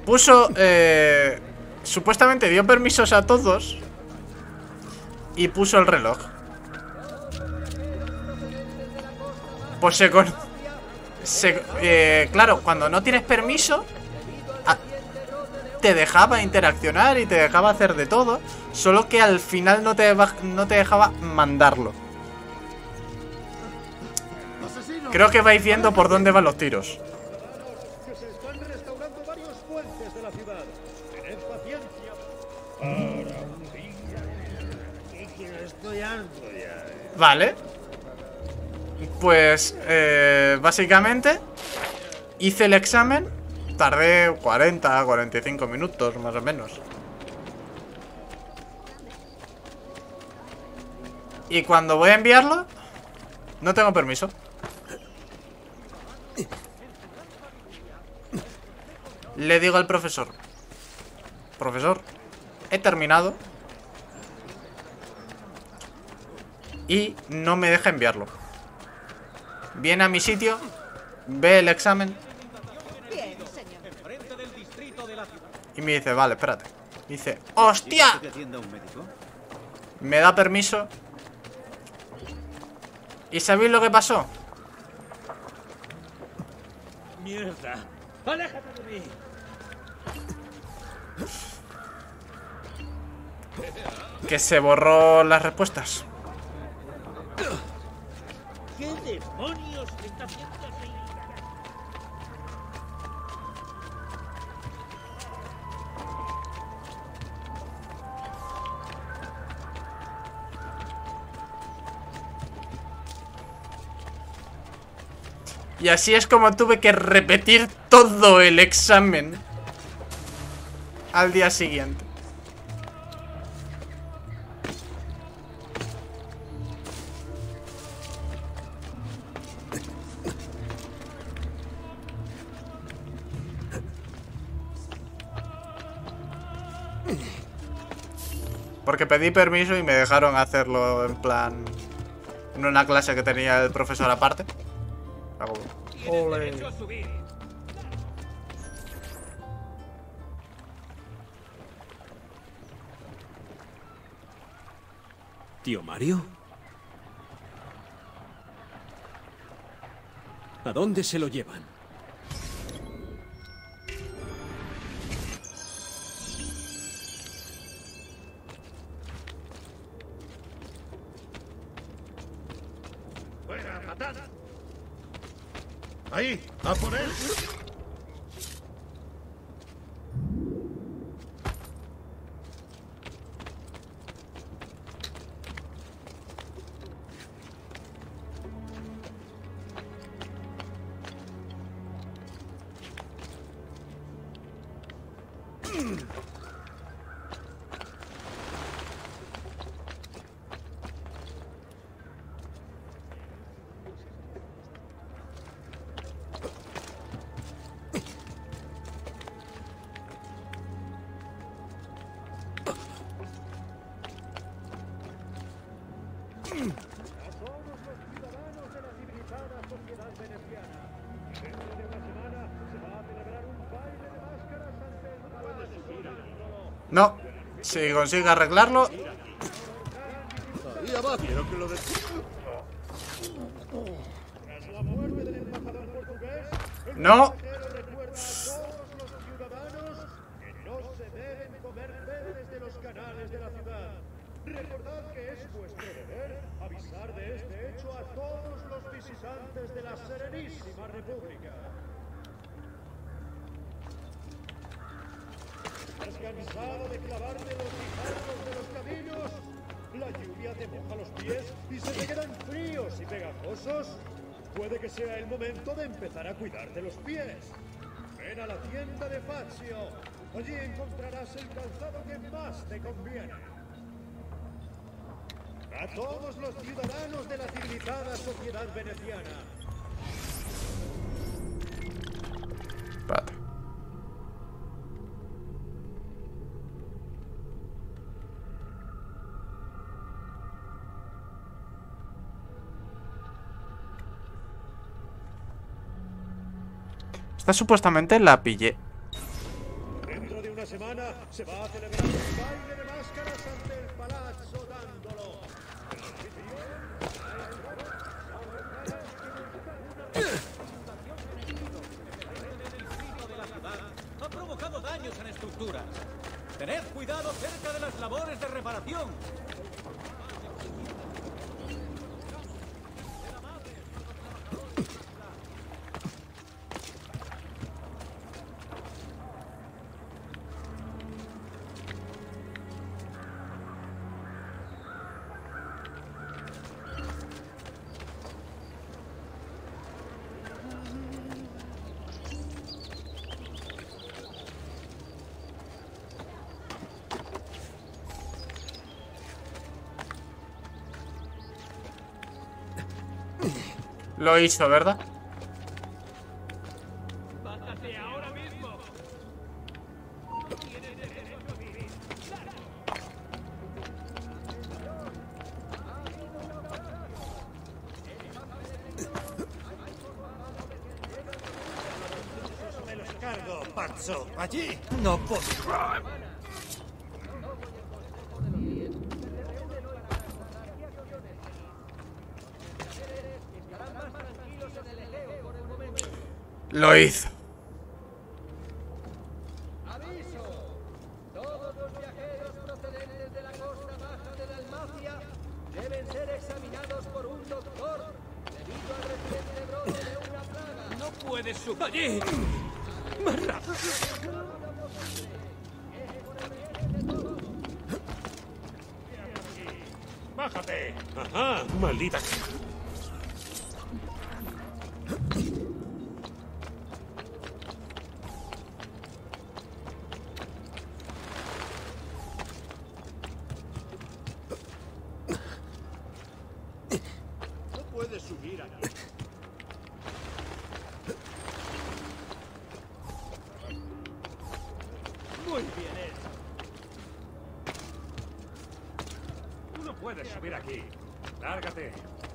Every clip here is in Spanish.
Puso, supuestamente dio permisos a todos y puso el reloj. Pues claro, cuando no tienes permiso, te dejaba interaccionar y te dejaba hacer de todo, solo que al final no te dejaba mandarlo. Creo que vais viendo por dónde van los tiros. Vale. Pues, básicamente hice el examen. Tardé 45 minutos, más o menos. Y cuando voy a enviarlo, no tengo permiso. Le digo al profesor: profesor, he terminado. Y no me deja enviarlo. Viene a mi sitio, ve el examen y me dice: vale, espérate. Dice: ¡hostia! Me da permiso. ¿Y sabéis lo que pasó? ¡Mierda! ¡Aléjate de mí! Que se borró las respuestas. ¿Qué demonios está haciendo así? Y así es como tuve que repetir todo el examen al día siguiente. Porque pedí permiso y me dejaron hacerlo en plan... en una clase que tenía el profesor aparte. Ole. ¿Tío Mario? ¿A dónde se lo llevan? ¡Fuera, matad! ¡Ahí! ¡A por él! No, si consigue arreglarlo. Quiero que lo No. Recordad que es vuestro deber avisar de este hecho a todos los visitantes de la Serenísima República. ¿Has cansado de clavarte los guijarros de los caminos? La lluvia te moja los pies y se te quedan fríos y pegajosos. Puede que sea el momento de empezar a cuidarte los pies. Ven a la tienda de Fazio. Allí encontrarás el calzado que más te conviene. A todos los ciudadanos de la civilizada sociedad veneciana. Espérate. Esta supuestamente la pillé. semana se va a celebrar un baile de máscaras ante el Palazzo Dandolo. Ha provocado daños en estructuras. Tened cuidado cerca de las labores de reparación. Lo hizo, ¿verdad? ¡Bájate ahora mismo! Me los cargo, Pazzo. Allí no puedo. Lo hizo. Aviso. Todos los viajeros procedentes de la costa baja de Dalmacia deben ser examinados por un doctor debido al reciente brote de una plaga. ¡No puedes subir! ¡Allí! ¡Más rápido! ¡Bájate! ¡Ajá! ¡Maldita! No puedes subir aquí. Muy bien hecho. Tú no puedes subir aquí. Lárgate.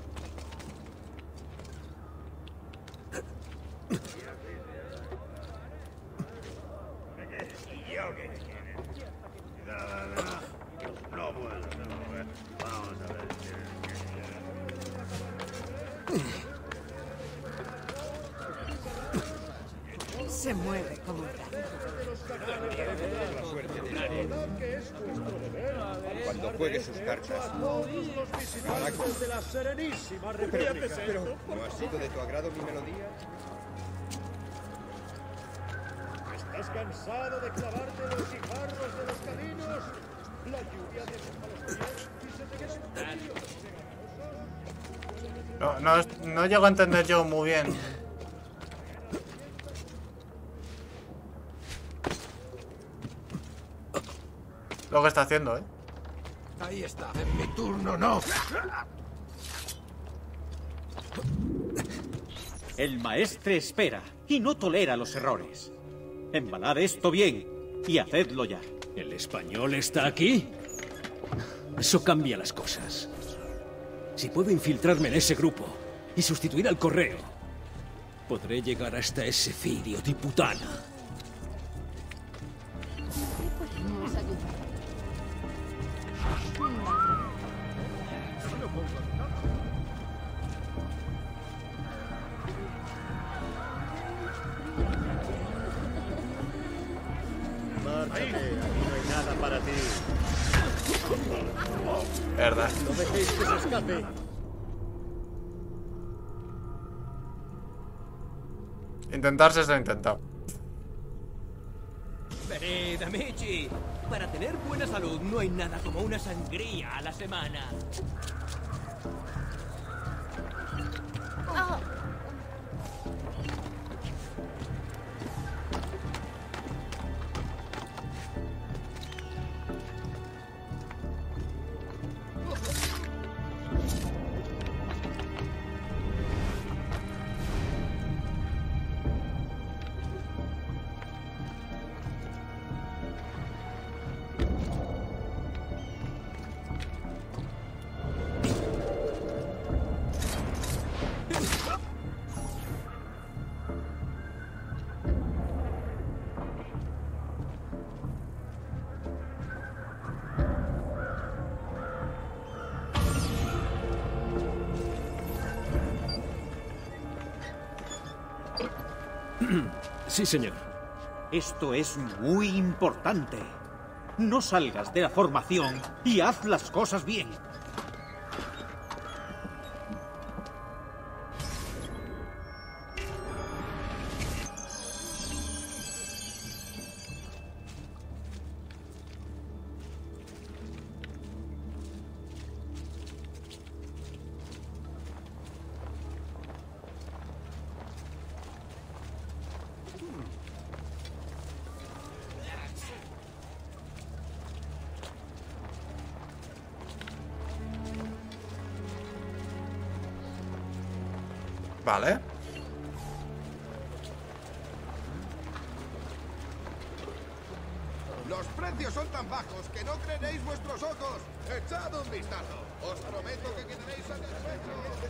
No puedo. Vamos a ver. Se mueve como el gato. Cuando juegue sus cartas. Todos los visitantes de la Serenísima República. ¿No ha sido de tu agrado mi melodía? ¿Estás cansado de clavarte los guijarros de los caminos? La lluvia te moja los pies y se te quedan fríos. No llego a entender yo muy bien. Lo que está haciendo, ¿eh? Ahí está. En mi turno no. El maestre espera y no tolera los errores. Embalad esto bien y hacedlo ya. ¿El español está aquí? Eso cambia las cosas. Si puedo infiltrarme en ese grupo y sustituir al correo, podré llegar hasta ese Cirio Tiputana. Podemos ayudar. Márchate, aquí no hay nada para ti. Verdad. No dejéis que se escape. Intentarse se ha intentado. Venid, amici. Para tener buena salud no hay nada como una sangría a la semana. Sí, señor. Esto es muy importante. No salgas de la formación y haz las cosas bien. Vale. Los precios son tan bajos que no creeréis vuestros ojos. Echad un vistazo. Os prometo que quedaréis satisfechos.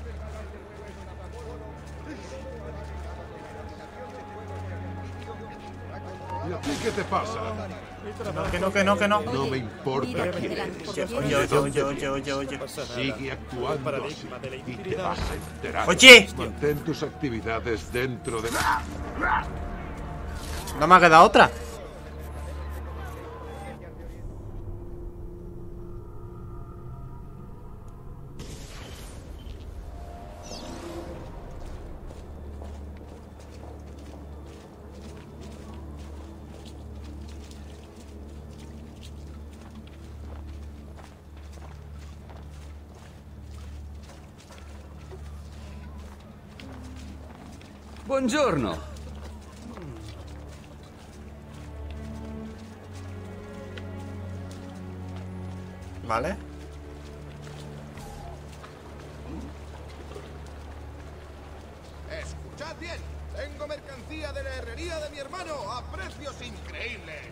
¿Y a ti qué te pasa? Que no. No me importa quién eres. Oye. Sigue actuando así y te vas a enterar. Oye. Mantén tus actividades dentro de... No me ha quedado otra. Buongiorno. Vale. Escuchad bien. Tengo mercancía de la herrería de mi hermano a precios increíbles.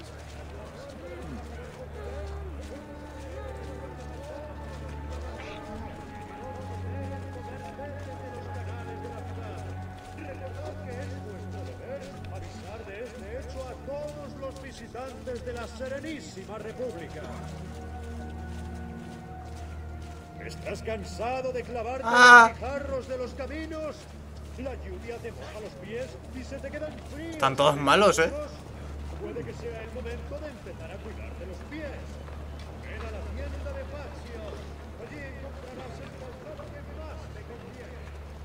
Visitantes de la Serenísima República. ¿Estás cansado de clavarte en los guijarros de los caminos? La lluvia te moja los pies y se te quedan fríos. Están todos malos, Puede que sea el momento de empezar a cuidarte los pies. Ven a la tienda de Paxio. Allí encontrarás el calzado que más te conviene.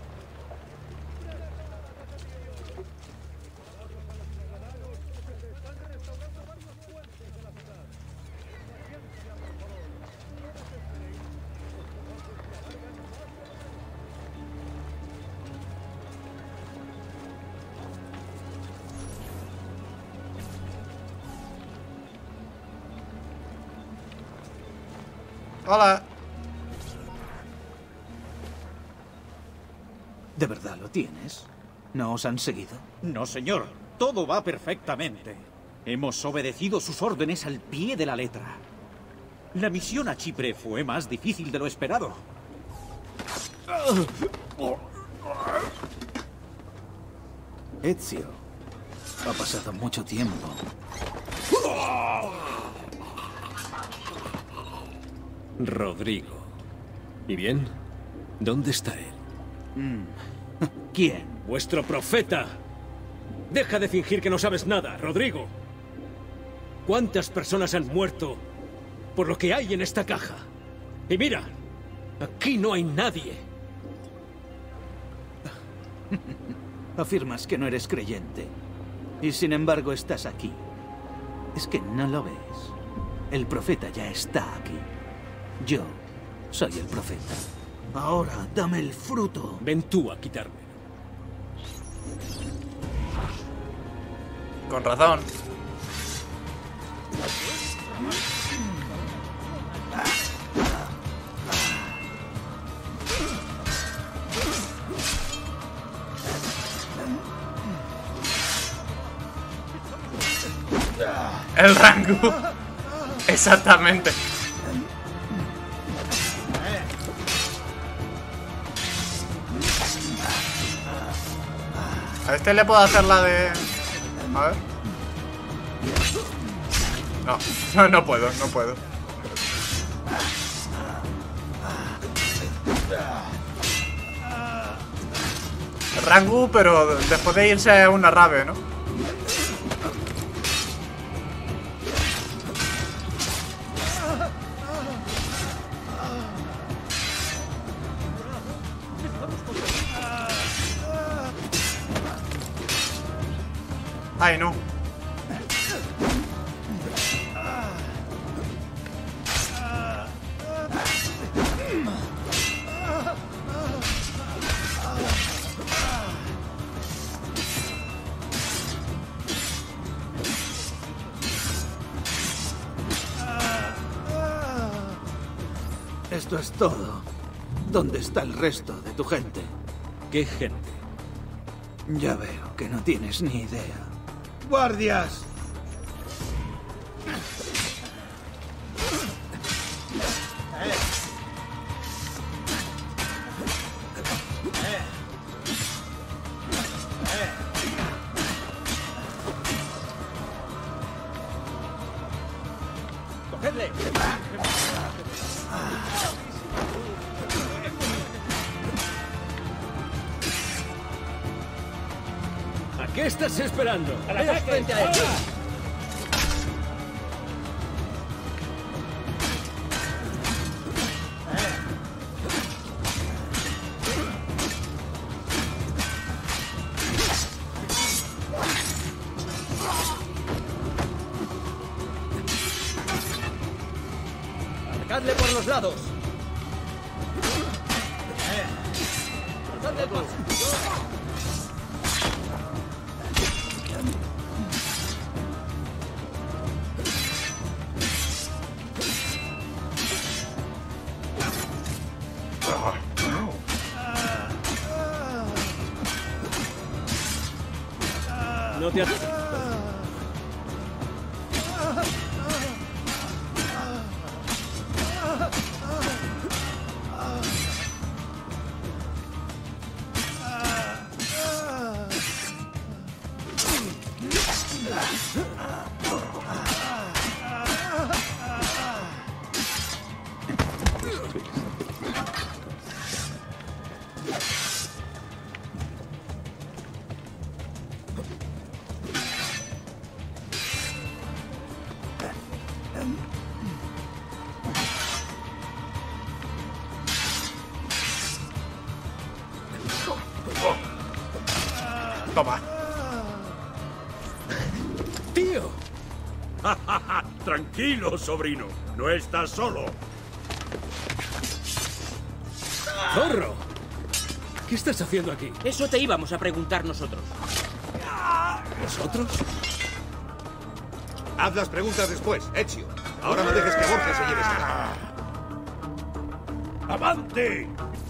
Hola. ¿De verdad lo tienes? ¿No os han seguido? No, señor. Todo va perfectamente. Hemos obedecido sus órdenes al pie de la letra. La misión a Chipre fue más difícil de lo esperado. Ezio, ha pasado mucho tiempo. Rodrigo. ¿Y bien? ¿Dónde está él? ¿Quién? ¡Vuestro profeta! Deja de fingir que no sabes nada, Rodrigo. ¿Cuántas personas han muerto por lo que hay en esta caja? Y mira, aquí no hay nadie. Afirmas que no eres creyente. Y sin embargo estás aquí. Es que no lo ves. El profeta ya está aquí. Yo soy el profeta. Ahora dame el fruto. Ven tú a quitarme. Con razón. El Rangu. Exactamente. A este le puedo hacer la de... A ver. No puedo. Rangu, pero después de irse a una rave, ¿no? Ay, no. Esto es todo. ¿Dónde está el resto de tu gente? ¿Qué gente? Ya veo que no tienes ni idea. ¡Guardias! ¡Cogedle! ¿A qué estás esperando? ¡Al ataque! ¡Frente a él! ¡Atacadle por los lados! ¡Cortadle el paso! No te asustes. Toma. ¡Tío! Tranquilo, sobrino. No estás solo. ¡Zorro! ¿Qué estás haciendo aquí? Eso te íbamos a preguntar nosotros. ¿Nosotros? Haz las preguntas después, Ezio. Ahora no dejes que Borgia se lleve esta. ¡Avante!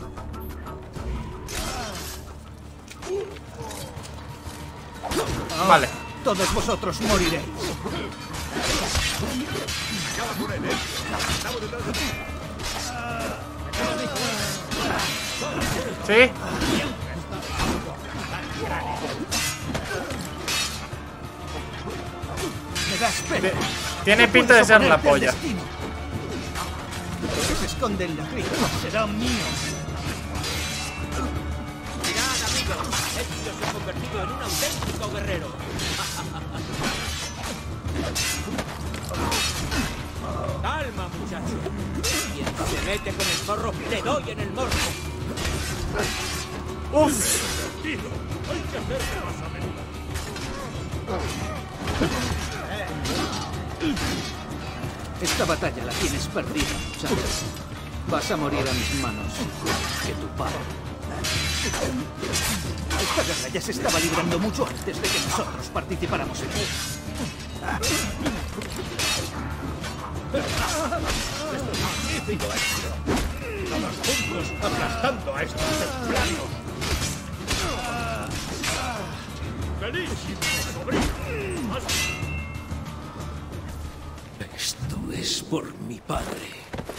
Vale. Todos vosotros moriréis. Acaba con él, Ezio. Estamos detrás de ti. ¿Sí? Me das pena. Tiene pinta de ser la polla. Lo que se esconde en la cripta será mío. Mirad, amigos. Ezio se ha convertido en un auténtico guerrero. Calma, muchacho. Quien se mete con el zorro, le doy en el morro. Uf. Tranquilo. Hay que hacerlo más a menudo. Esta batalla la tienes perdida, ¿sabes? Vas a morir a mis manos, que tu padre. Esta guerra ya se estaba librando mucho antes de que nosotros participáramos en ella. Magnífico, Ezio. Todos juntos aplastando a estos templarios. ¡Bellísimo, sobrino! Esto es por mi padre.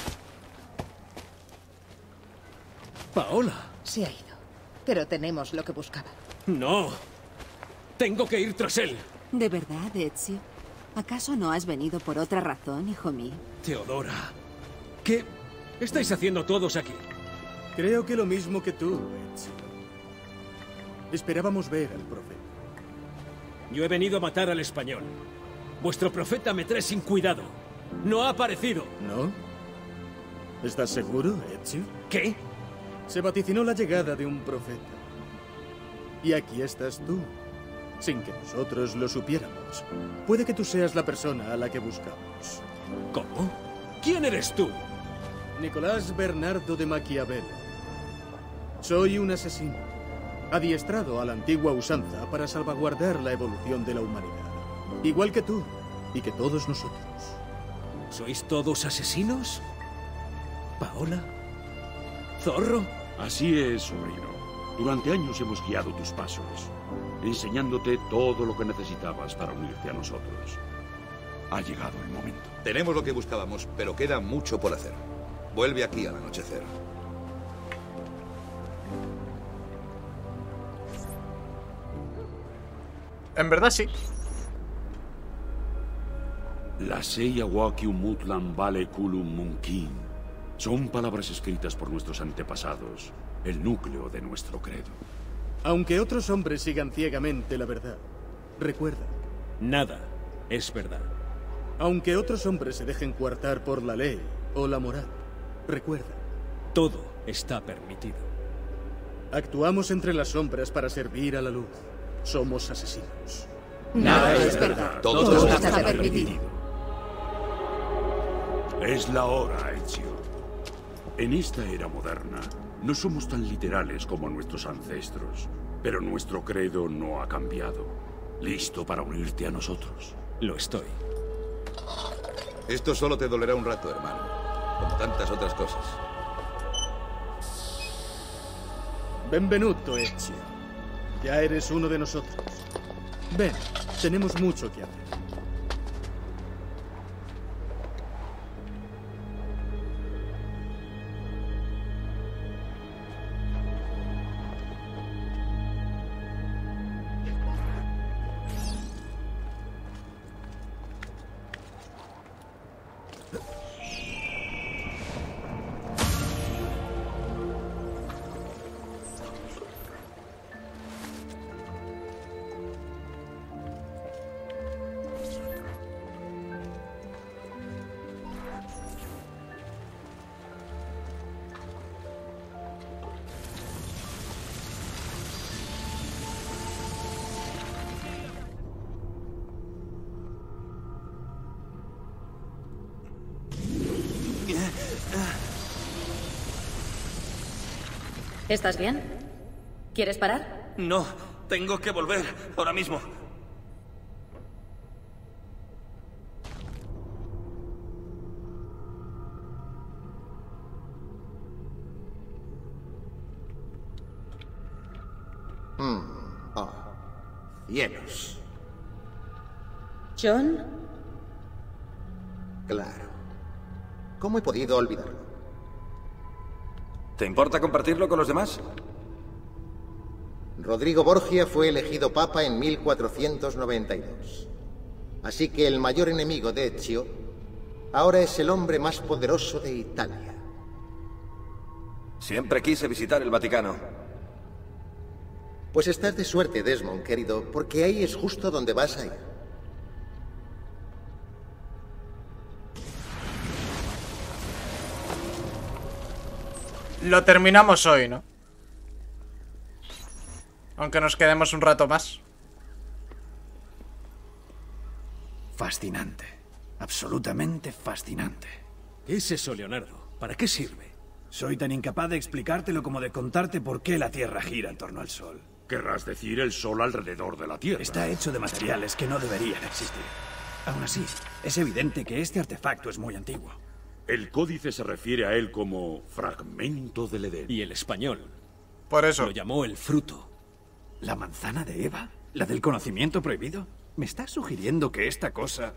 Paola. Se ha ido. Pero tenemos lo que buscaba. No. Tengo que ir tras él. ¿De verdad, Ezio? ¿Acaso no has venido por otra razón, hijo mío? Teodora. ¿Qué estáis haciendo todos aquí? Creo que lo mismo que tú, Ezio. Esperábamos ver al profeta. Yo he venido a matar al español. Vuestro profeta me trae sin cuidado. No ha aparecido. ¿No? ¿Estás seguro, Ezio? ¿Qué? Se vaticinó la llegada de un profeta. Y aquí estás tú, sin que nosotros lo supiéramos. Puede que tú seas la persona a la que buscamos. ¿Cómo? ¿Quién eres tú? Nicolás Bernardo de Maquiavelo. Soy un asesino, adiestrado a la antigua usanza para salvaguardar la evolución de la humanidad. Igual que tú y que todos nosotros. ¿Sois todos asesinos? ¿Paola? ¿Zorro? Así es, sobrino. Durante años hemos guiado tus pasos, enseñándote todo lo que necesitabas para unirte a nosotros. Ha llegado el momento. Tenemos lo que buscábamos, pero queda mucho por hacer. Vuelve aquí al anochecer. En verdad sí. La Seia Wakium Mutlan Vale Kulum Munkin son palabras escritas por nuestros antepasados, el núcleo de nuestro credo. Aunque otros hombres sigan ciegamente la verdad, recuerda. Nada es verdad. Aunque otros hombres se dejen coartar por la ley o la moral, recuerda. Todo está permitido. Actuamos entre las sombras para servir a la luz. Somos asesinos. Nada es verdad. Todo está permitido. Es la hora, Ezio. En esta era moderna, no somos tan literales como nuestros ancestros, pero nuestro credo no ha cambiado. ¿Listo para unirte a nosotros? Lo estoy. Esto solo te dolerá un rato, hermano, como tantas otras cosas. Benvenuto, Ezio. Ya eres uno de nosotros. Ven, tenemos mucho que hacer. ¿Estás bien? ¿Quieres parar? No, tengo que volver ahora mismo. Cielos. ¿John? Claro. ¿Cómo he podido olvidarlo? ¿Te importa compartirlo con los demás? Rodrigo Borgia fue elegido papa en 1492. Así que el mayor enemigo de Ezio ahora es el hombre más poderoso de Italia. Siempre quise visitar el Vaticano. Pues estás de suerte, Desmond, querido, porque ahí es justo donde vas a ir. Lo terminamos hoy, ¿no? Aunque nos quedemos un rato más. Fascinante. Absolutamente fascinante. ¿Qué es eso, Leonardo? ¿Para qué sirve? Soy tan incapaz de explicártelo como de contarte por qué la Tierra gira en torno al Sol. Querrás decir el Sol alrededor de la Tierra. Está hecho de materiales que no deberían existir. Aún así, es evidente que este artefacto es muy antiguo. El códice se refiere a él como fragmento del Edén. Y el español. Por eso. Lo llamó el fruto. ¿La manzana de Eva? ¿La del conocimiento prohibido? ¿Me estás sugiriendo que esta cosa...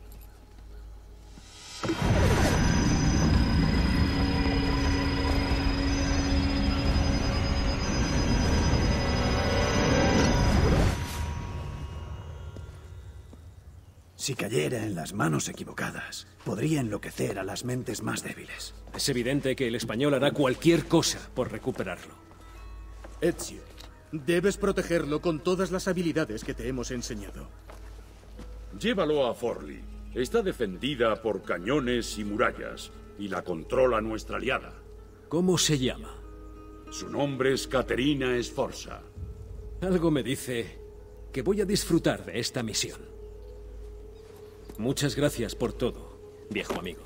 Si cayera en las manos equivocadas, podría enloquecer a las mentes más débiles? Es evidente que el español hará cualquier cosa por recuperarlo. Ezio, debes protegerlo con todas las habilidades que te hemos enseñado. Llévalo a Forli. Está defendida por cañones y murallas, y la controla nuestra aliada. ¿Cómo se llama? Su nombre es Caterina Sforza. Algo me dice que voy a disfrutar de esta misión. Muchas gracias por todo, viejo amigo.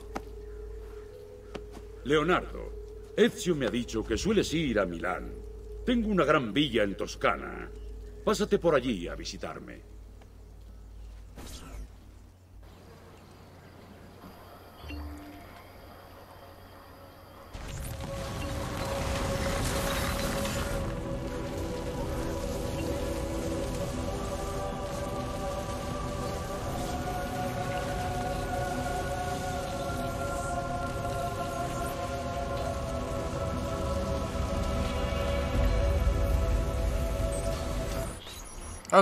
Leonardo, Ezio me ha dicho que sueles ir a Milán. Tengo una gran villa en Toscana. Pásate por allí a visitarme. Ok.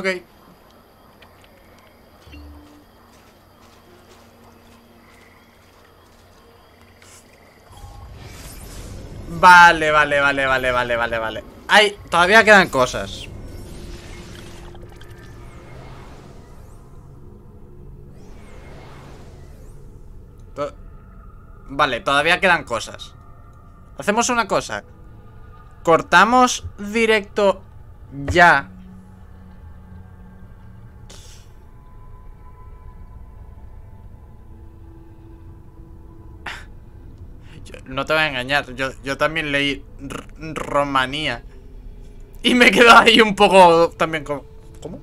Vale. Ay, todavía quedan cosas. Vale, todavía quedan cosas. Hacemos una cosa. Cortamos directo ya. No te voy a engañar, yo también leí Romanía y me quedo ahí un poco también como... ¿Cómo?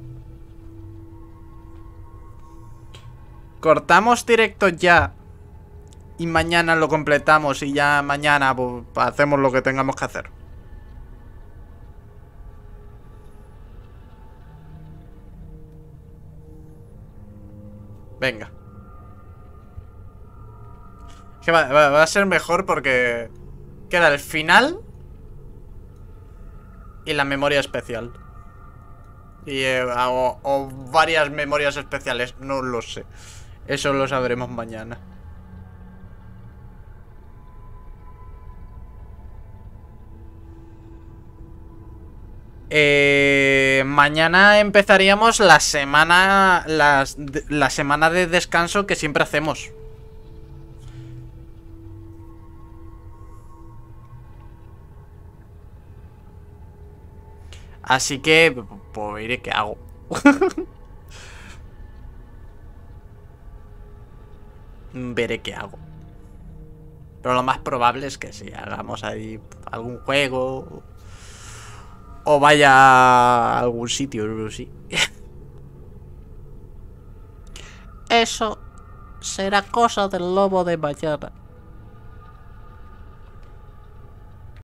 Cortamos directo ya y mañana lo completamos y ya mañana pues, hacemos lo que tengamos que hacer. Venga. Que va a ser mejor porque queda el final y la memoria especial. Y o varias memorias especiales, no lo sé. Eso lo sabremos mañana. Mañana empezaríamos la semana la semana de descanso que siempre hacemos. Así que, pues veré qué hago. Veré qué hago. Pero lo más probable es que sí, hagamos ahí algún juego. O vaya a algún sitio, sí. Eso será cosa del lobo de mañana.